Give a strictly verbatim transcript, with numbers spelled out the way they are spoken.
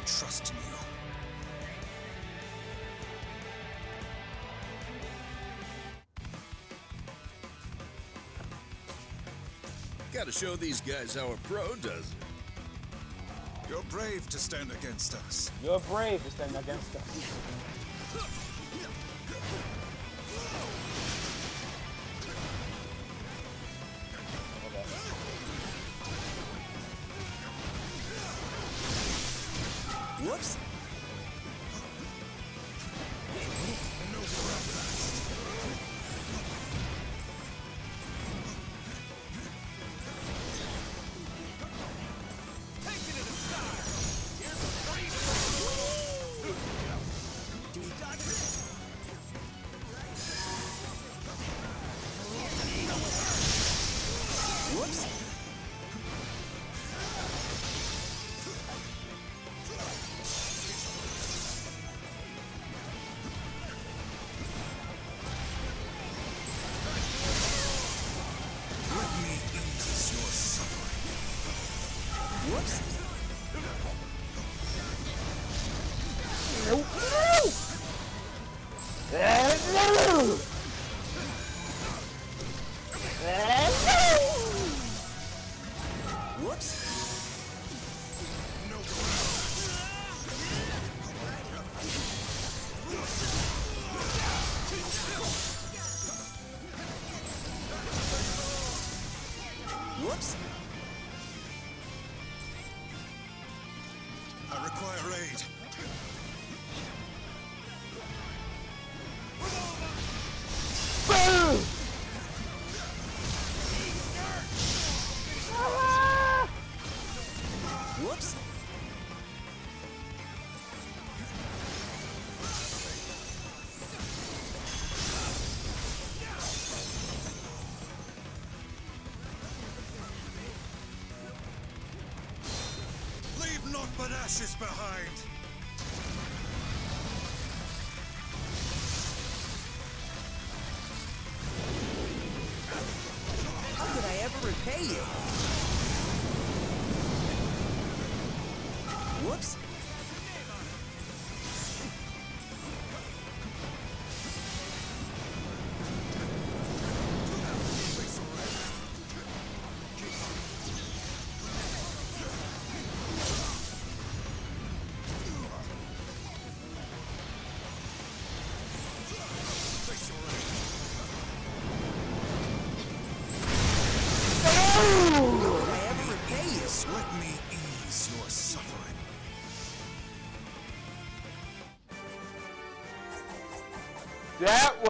trust in you. Gotta show these guys how a pro does it. You're brave to stand against us. You're brave to stand against us. Whoops! Whoops! Let me ease your suffering. Whoops! No! No! Whoops! Whoops! I require aid. Boom! Whoops! Leave naught but ashes behind. How could I ever repay you? Whoops! Let me ease your suffering. That was